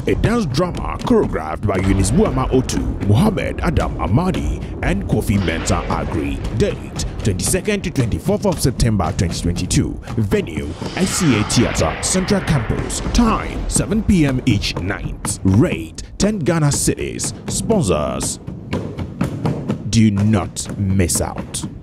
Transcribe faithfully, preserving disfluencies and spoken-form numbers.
A dance drama choreographed by Eunice Buama Otu, Mohammed Adam Armani, and Kofi Mensah Agri. Date twenty-second to twenty-fourth of September twenty twenty-two. Venue S I K A Theatre, Central Campus. Time seven p m each night. Rate ten Ghana cedis. Sponsors. Do not miss out.